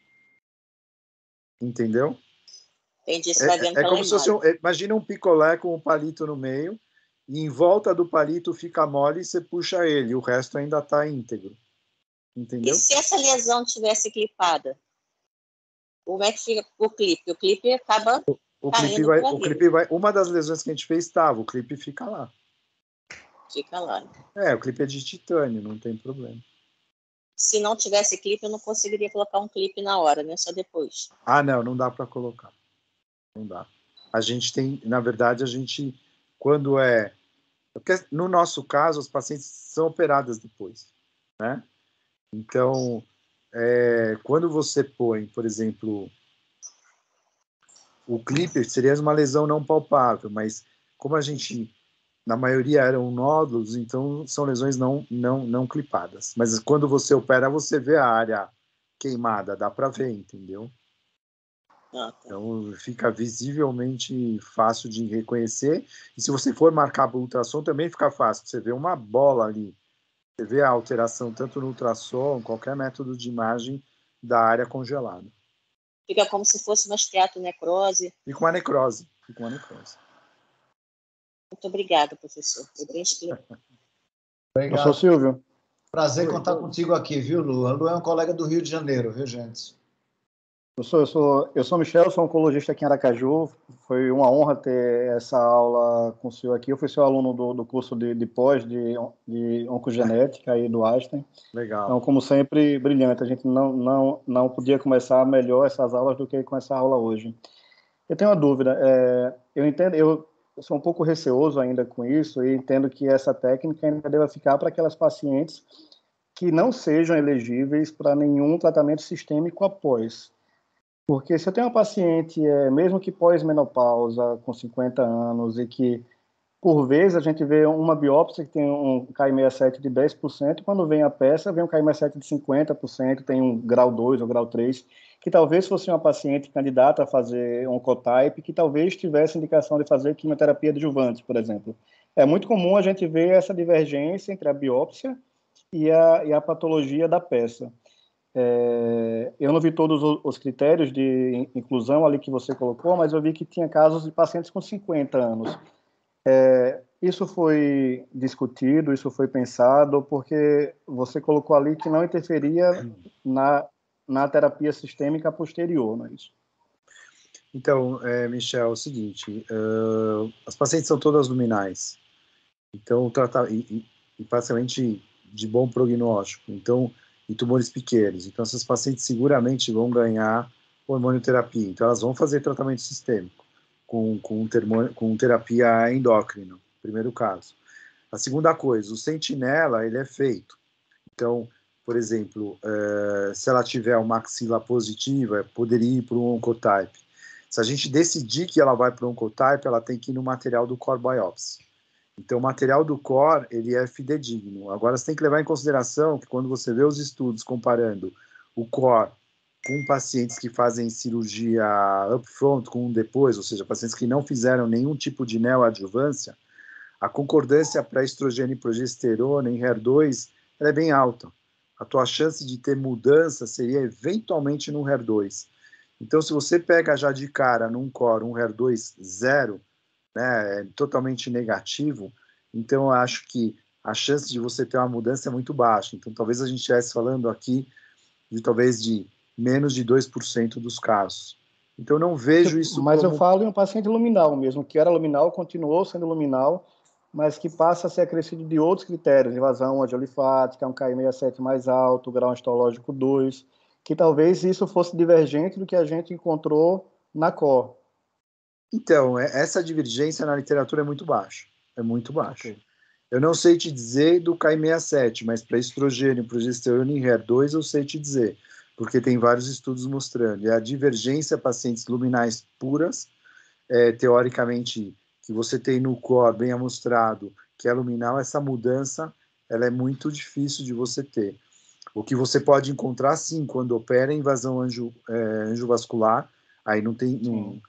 Entendeu? Entendi, você vai vendo é como se fosse imagina um picolé com um palito no meio e em volta do palito fica mole e você puxa ele, o resto ainda está íntegro. Entendeu? E se essa lesão tivesse clipada? Como é que fica o clipe? O clipe acaba o clipe vai. Uma das lesões que a gente fez estava, o clipe fica lá. Fica lá. O clipe é de titânio, não tem problema. Se não tivesse clipe, eu não conseguiria colocar um clipe na hora, né? Só depois. Ah, não dá para colocar. Não dá. A gente tem, na verdade, quando porque no nosso caso, as pacientes são operadas depois, né? Então, quando você põe, por exemplo, o clipe, seria uma lesão não palpável, mas como a gente, na maioria eram nódulos, então são lesões não clipadas. Mas quando você opera, você vê a área queimada, dá para ver, entendeu? Ah, tá. Então fica visivelmente fácil de reconhecer. E se você for marcar para o ultrassom, também fica fácil. Você vê uma bola ali. Você vê a alteração tanto no ultrassom, qualquer método de imagem da área congelada. Fica como se fosse uma esteatonecrose. Fica uma necrose. Muito obrigada, professor. Foi bem explicado. Obrigado. Eu sou Silvio. Prazer contar contigo aqui, viu, Lu? A Lu é um colega do Rio de Janeiro, viu, gente? Eu sou Michel, sou oncologista aqui em Aracaju. Foi uma honra ter essa aula com o senhor aqui. Eu fui seu aluno do curso de pós de oncogenética aí do Einstein. Legal. Então, como sempre, brilhante. A gente não podia começar melhor essas aulas do que com essa aula hoje. Eu tenho uma dúvida. Eu entendo, eu sou um pouco receoso ainda com isso e entendo que essa técnica ainda deve ficar para aquelas pacientes que não sejam elegíveis para nenhum tratamento sistêmico após. Porque se eu tenho uma paciente, mesmo que pós-menopausa, com 50 anos, e que, por vezes, a gente vê uma biópsia que tem um Ki67 de 10%, quando vem a peça, vem um Ki67 de 50%, tem um grau 2 ou grau 3, que talvez fosse uma paciente candidata a fazer um oncotype, que talvez tivesse indicação de fazer quimioterapia adjuvante, por exemplo. É muito comum a gente ver essa divergência entre a biópsia e a patologia da peça. Eu não vi todos os critérios de inclusão ali que você colocou, mas eu vi que tinha casos de pacientes com 50 anos. Isso foi discutido, isso foi pensado, porque você colocou ali que não interferia na terapia sistêmica posterior, não é isso? Então, Michel, é o seguinte, as pacientes são todas luminais, então, e parcialmente de bom prognóstico, então, e tumores pequenos. Então, essas pacientes seguramente vão ganhar hormonioterapia. Então, elas vão fazer tratamento sistêmico com terapia endócrina, primeiro caso. A segunda coisa, o sentinela, ele é feito. Então, por exemplo, se ela tiver uma axila positiva, poderia ir para um oncotype. Se a gente decidir que ela vai para um oncotype, ela tem que ir no material do core biopsy. Então, o material do core, ele é fidedigno. Agora, você tem que levar em consideração que quando você vê os estudos comparando o core com pacientes que fazem cirurgia upfront, com depois, ou seja, pacientes que não fizeram nenhum tipo de neoadjuvância, a concordância para estrogênio e progesterona em HER2 ela é bem alta. A tua chance de ter mudança seria eventualmente no HER2. Então, se você pega já de cara num core um HER2 zero, né, totalmente negativo, então eu acho que a chance de você ter uma mudança é muito baixa. Então, talvez a gente estivesse falando aqui de menos de 2% dos casos. Então, eu não vejo isso Mas como... eu falo em um paciente luminal mesmo, que era luminal, continuou sendo luminal, mas que passa a ser acrescido de outros critérios, invasão angiolifática, um Ki67 mais alto, grau histológico 2, que talvez isso fosse divergente do que a gente encontrou na COR. Então, essa divergência na literatura é muito baixa. É muito baixa. Okay. Eu não sei te dizer do Ki67, mas para estrogênio, progesterona e HER2 eu sei te dizer, porque tem vários estudos mostrando. E a divergência pacientes luminais puras, teoricamente, que você tem no core bem amostrado, que é luminal, essa mudança ela é muito difícil de você ter. O que você pode encontrar, sim, quando opera invasão angiovascular, aí não tem...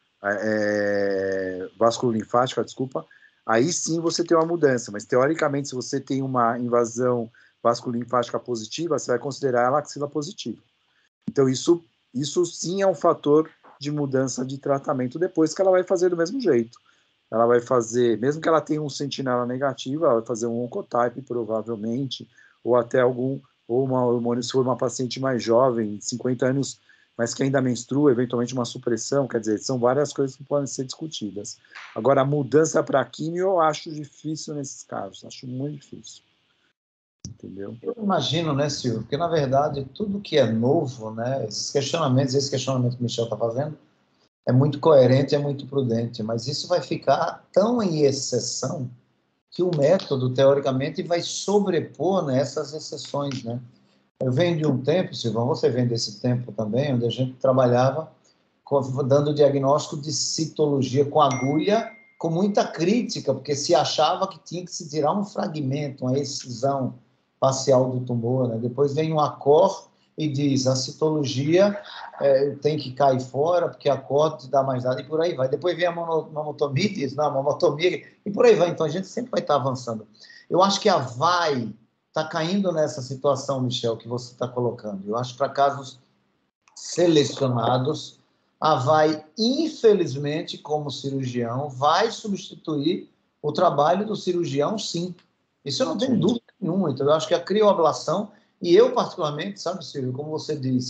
vasculolinfática, desculpa, aí sim você tem uma mudança, mas teoricamente se você tem uma invasão vasculolinfática positiva, você vai considerar ela axila positiva. Então isso sim é um fator de mudança de tratamento depois, que ela vai fazer do mesmo jeito. Ela vai fazer, mesmo que ela tenha um sentinela negativo, ela vai fazer um oncotype provavelmente, ou até uma hormônio, se for uma paciente mais jovem, 50 anos, mas que ainda menstrua, eventualmente uma supressão, quer dizer, são várias coisas que podem ser discutidas. Agora, a mudança para químio eu acho difícil nesses casos, acho muito difícil. Entendeu? Eu imagino, né, Silvio, porque, na verdade, tudo que é novo, né, esse questionamento que o Michel está fazendo, é muito coerente, é muito prudente, mas isso vai ficar tão em exceção que o método, teoricamente, vai sobrepor nessas exceções, né? Eu venho de um tempo, Silvão, você vem desse tempo também, onde a gente trabalhava dando diagnóstico de citologia com agulha, com muita crítica, porque se achava que tinha que se tirar um fragmento, uma excisão parcial do tumor, né? Depois vem um ACOR e diz, a citologia tem que cair fora, porque a ACOR te dá mais nada, e por aí vai. Depois vem a mamotomia e diz, não, a mamotomia, e por aí vai. Então, a gente sempre vai estar avançando. Eu acho que a VAI está caindo nessa situação, Michel, que você está colocando. Eu acho que para casos selecionados, a VAI, infelizmente, como cirurgião, vai substituir o trabalho do cirurgião, sim. Isso eu não tenho dúvida nenhuma. Então, eu acho que a crioablação, e eu particularmente, sabe, Silvio, como você diz,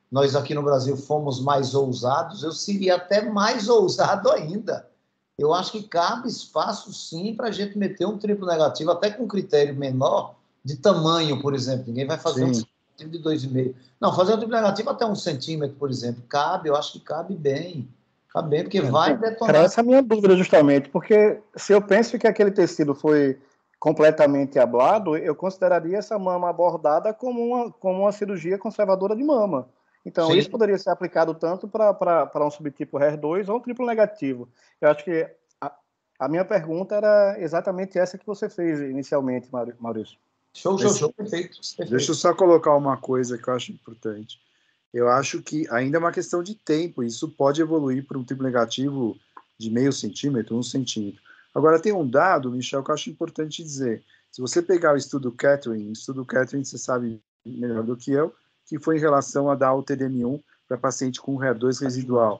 nós aqui no Brasil fomos mais ousados, eu seria até mais ousado ainda. Eu acho que cabe espaço, sim, para a gente meter um triplo negativo, até com um critério menor, de tamanho, por exemplo. Ninguém vai fazer um Sim. negativo de 2,5. Não, fazer um triplo negativo até 1 centímetro, por exemplo. Cabe, eu acho que cabe bem. Cabe bem, porque vai Era detonar. essa a minha dúvida, justamente, porque se eu penso que aquele tecido foi completamente ablado, eu consideraria essa mama abordada como uma cirurgia conservadora de mama. Então, Sim. isso poderia ser aplicado tanto para um subtipo HER2 ou um triplo negativo. Eu acho que a minha pergunta era exatamente essa que você fez inicialmente, Maurício. Show. Perfeito. Deixa eu só colocar uma coisa que eu acho importante. Eu acho que ainda é uma questão de tempo. Isso pode evoluir para um triplo negativo de 0,5 centímetro, 1 centímetro. Agora, tem um dado, Michel, que eu acho importante dizer. Se você pegar o estudo Catherine você sabe melhor do que eu, que foi em relação a dar o TDM1 para paciente com HER2 residual.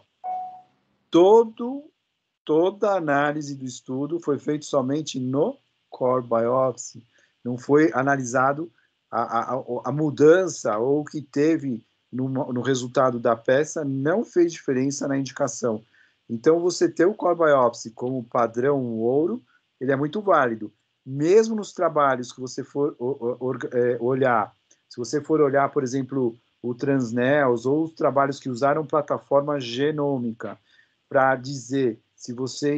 Toda a análise do estudo foi feita somente no core biopsy. Não foi analisado a mudança ou o que teve no resultado da peça, não fez diferença na indicação. Então, você ter o core biopsy como padrão ouro, ele é muito válido. Mesmo nos trabalhos que você for olhar, se você for olhar, por exemplo, o Transnels ou os trabalhos que usaram plataforma genômica para dizer se você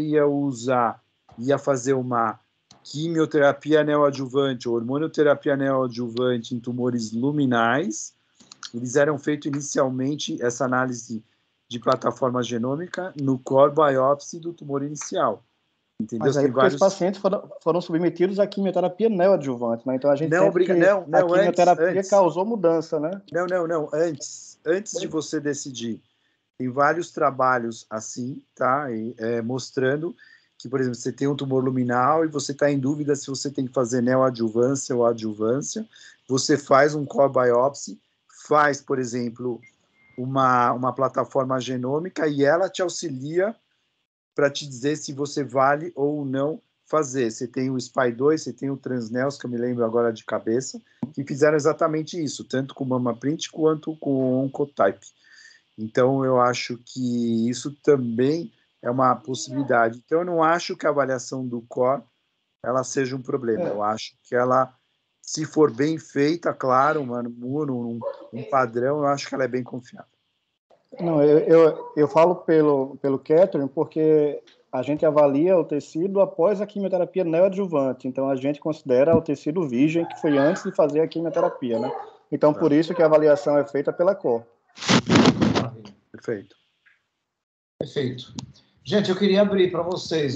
ia fazer uma quimioterapia neoadjuvante ou hormonioterapia neoadjuvante em tumores luminais, eles eram feitos inicialmente essa análise de plataforma genômica no core biopsy do tumor inicial. Entendeu? Mas aí porque os pacientes foram submetidos à quimioterapia neoadjuvante, né? Então a gente sente que a quimioterapia causou mudança, né? Não. Antes de você decidir, tem vários trabalhos assim, tá? Mostrando que, por exemplo, você tem um tumor luminal e você está em dúvida se você tem que fazer neoadjuvância ou adjuvância. Você faz um core biopsy, faz, por exemplo, uma plataforma genômica e ela te auxilia para te dizer se você vale ou não fazer. Você tem o SPY2, você tem o Transnels, que eu me lembro agora de cabeça, que fizeram exatamente isso, tanto com MammaPrint quanto com o Oncotype. Então, eu acho que isso também é uma possibilidade. Então, eu não acho que a avaliação do core ela seja um problema. Eu acho que ela, se for bem feita, claro, um padrão, eu acho que ela é bem confiável. Não, eu falo pelo Catherine porque a gente avalia o tecido após a quimioterapia neoadjuvante. Então, a gente considera o tecido virgem que foi antes de fazer a quimioterapia, né? Então, por isso que a avaliação é feita pela COR. Perfeito. Gente, eu queria abrir para vocês.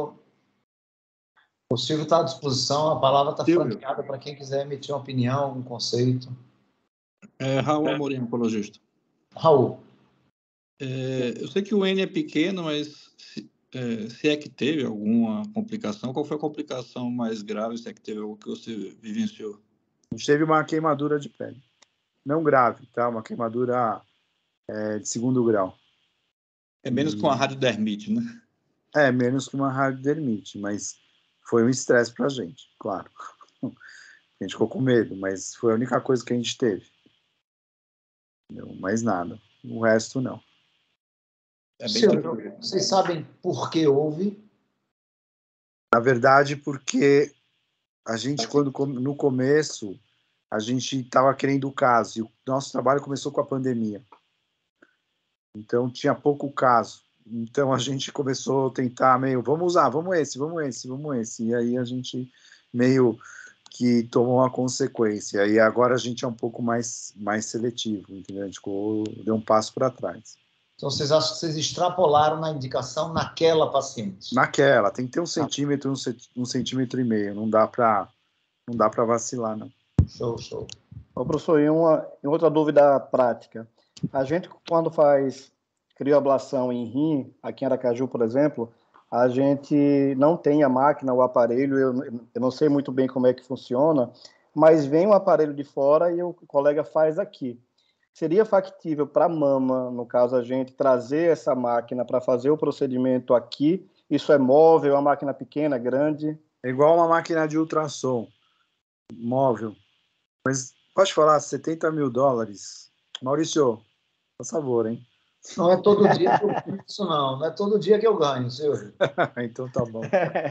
O Silvio está à disposição, a palavra está franqueada para quem quiser emitir uma opinião, algum conceito. Raul Amorim, oncologista. Raul. Eu sei que o N é pequeno, mas se é que teve alguma complicação, qual foi a complicação mais grave, se é que teve algo que você vivenciou? A gente teve uma queimadura de pele. Não grave, tá? Uma queimadura de 2º grau. É menos que uma radiodermite, né? É, menos que uma radiodermite, mas foi um estresse pra gente, claro. A gente ficou com medo, mas foi a única coisa que a gente teve. Não, mais nada. O resto, não. Vocês sabem por que houve? Na verdade, porque a gente, no começo, a gente estava querendo o caso, e o nosso trabalho começou com a pandemia. Então, tinha pouco caso. Então, a gente começou a tentar vamos esse. E aí, a gente meio que tomou uma consequência. E agora a gente é um pouco mais seletivo, entendeu? A gente deu um passo para trás. Então, vocês acham que vocês extrapolaram na indicação naquela paciente? Naquela, tem que ter 1 centímetro, 1,5 centímetro. Não dá para vacilar, não. Show. Ô, professor, e outra dúvida prática. A gente, quando faz crioablação em rim, aqui em Aracaju, por exemplo, a gente não tem a máquina, o aparelho, eu não sei muito bem como é que funciona, mas vem o aparelho de fora e o colega faz aqui. Seria factível para a mama, no caso, a gente trazer essa máquina para fazer o procedimento aqui? Isso é móvel, é uma máquina pequena, grande? É igual uma máquina de ultrassom, móvel. Mas pode falar, $70 mil. Maurício, Por favor, hein? Não é todo dia que eu fiz isso, não. Não é todo dia que eu ganho, Silvio. Então tá bom.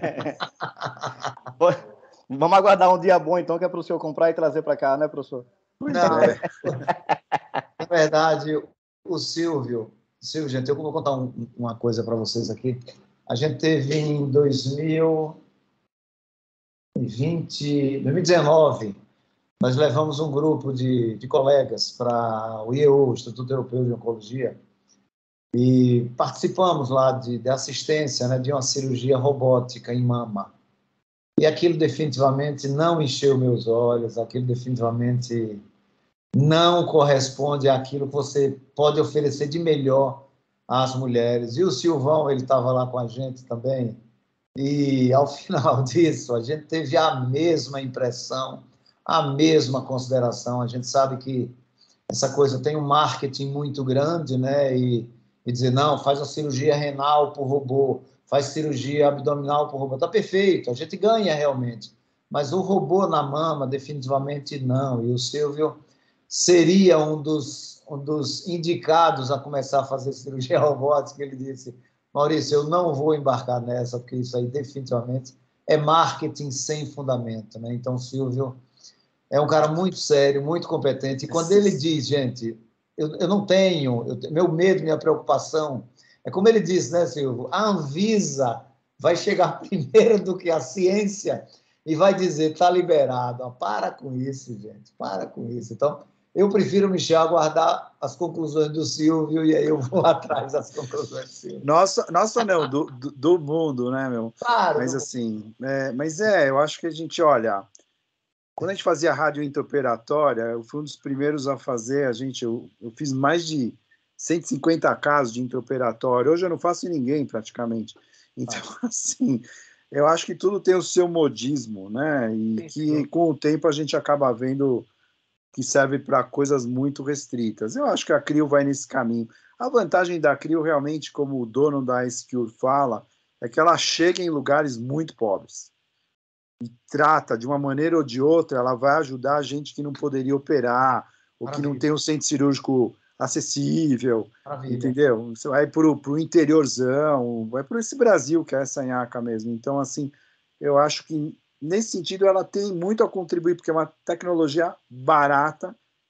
Vamos aguardar um dia bom, então, que é para o senhor comprar e trazer para cá, né, professor? Pois Não, é. na verdade, o Silvio, gente, eu vou contar uma coisa para vocês aqui. A gente teve em 2019, nós levamos um grupo de colegas para o IEO, Instituto Europeu de Oncologia, e participamos lá de assistência, né, de uma cirurgia robótica em mama. E aquilo definitivamente não encheu meus olhos, aquilo definitivamente não corresponde àquilo que você pode oferecer de melhor às mulheres. E o Silvão, ele estava lá com a gente também, e ao final disso, a gente teve a mesma impressão, a mesma consideração. A gente sabe que essa coisa tem um marketing muito grande, né? E dizer, não, faz a cirurgia renal por robô, faz cirurgia abdominal por robô. Está perfeito, a gente ganha realmente. Mas o robô na mama, definitivamente não. E o Silvio seria um dos indicados a começar a fazer cirurgia robótica. Ele disse, Maurício, eu não vou embarcar nessa, porque isso aí definitivamente é marketing sem fundamento, né? Então, Silvio é um cara muito sério, muito competente. E quando ele diz, gente, eu não tenho, meu medo, minha preocupação, é como ele diz, né, Silvio? A Anvisa vai chegar primeiro do que a ciência e vai dizer, está liberado. Ó, para com isso, gente, para com isso. Então, eu prefiro, Michel, aguardar as conclusões do Silvio e aí eu vou atrás das conclusões do Silvio. Nossa não, do mundo, né, meu? Claro. Mas assim, eu acho que a gente, olha, quando a gente fazia rádio intraoperatória, eu fui um dos primeiros a fazer, eu fiz mais de 150 casos de intraoperatório, hoje eu não faço em ninguém praticamente. Então, assim, eu acho que tudo tem o seu modismo, né? E que com o tempo a gente acaba vendo que serve para coisas muito restritas. Eu acho que a CRIO vai nesse caminho. A vantagem da CRIO, realmente, como o dono da SCure fala, é que ela chega em lugares muito pobres. E trata, de uma maneira ou de outra, ela vai ajudar a gente que não poderia operar, ou que não tem um centro cirúrgico acessível, entendeu? Você vai para o interiorzão, vai para esse Brasil que é essa nhaca mesmo. Então, assim, eu acho que nesse sentido, ela tem muito a contribuir, porque é uma tecnologia barata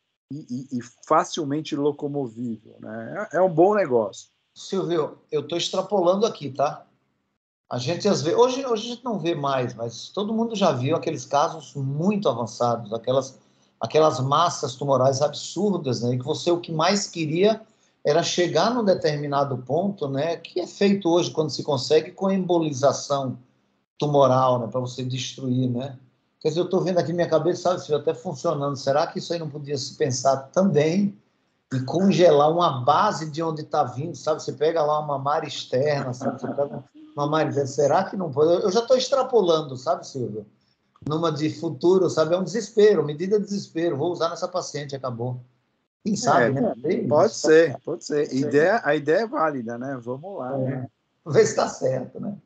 e facilmente locomovível, né? É um bom negócio. Silvio, eu estou extrapolando aqui, tá? A gente, às vezes, hoje a gente não vê mais, mas todo mundo já viu aqueles casos muito avançados, aquelas massas tumorais absurdas, né? E que você, o que mais queria era chegar num determinado ponto, né? Que é feito hoje, quando se consegue, com embolização tumoral, né, para você destruir, né? Quer dizer, eu estou vendo aqui minha cabeça, sabe, se até funcionando. Será que isso aí não podia se pensar também e congelar uma base de onde está vindo, sabe? Você pega lá uma mamária externa, sabe? Você pega uma mamária externa. Será que não pode? Eu já estou extrapolando, sabe, Silvio? Numa de futuro, sabe? É um desespero, medida de desespero. Vou usar nessa paciente, acabou. Quem sabe, né? Pode ser. A ideia é válida, né? Vamos lá. Né? Vamos ver se está certo, né?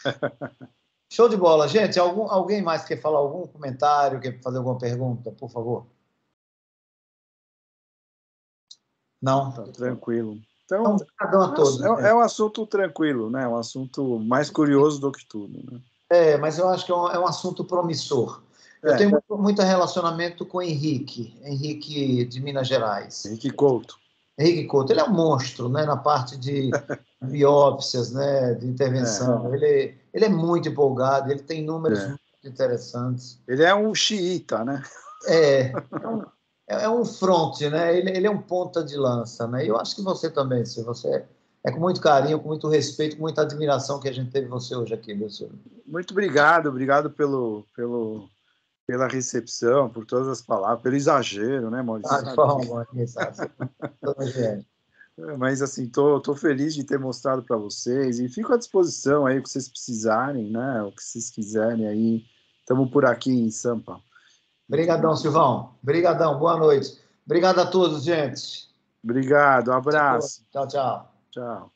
Show de bola. Gente, alguém mais quer falar algum comentário, quer fazer alguma pergunta, por favor? Não? Tá tranquilo. Então, a todos, é um assunto tranquilo, né? Um assunto mais curioso do que tudo. Né? Mas eu acho que é um assunto promissor. Eu tenho muito relacionamento com o Henrique de Minas Gerais. Henrique Couto. Ele é um monstro, né? Na parte de biópsias, né? De intervenção. Ele é muito empolgado, ele tem números muito interessantes. Ele é um xiita, né? É um front, né? Ele é um ponta de lança, né? E eu acho que você também, se você é com muito carinho, com muito respeito, com muita admiração que a gente teve você hoje aqui, meu senhor. Muito obrigado pela recepção, por todas as palavras, pelo exagero, né, Maurício? Mas, assim, tô feliz de ter mostrado para vocês e fico à disposição aí, o que vocês precisarem, né, o que vocês quiserem aí. Estamos por aqui em Sampa. Obrigadão, Silvão. Obrigadão, boa noite. Obrigado a todos, gente. Obrigado, um abraço. Tchau, tchau. Tchau.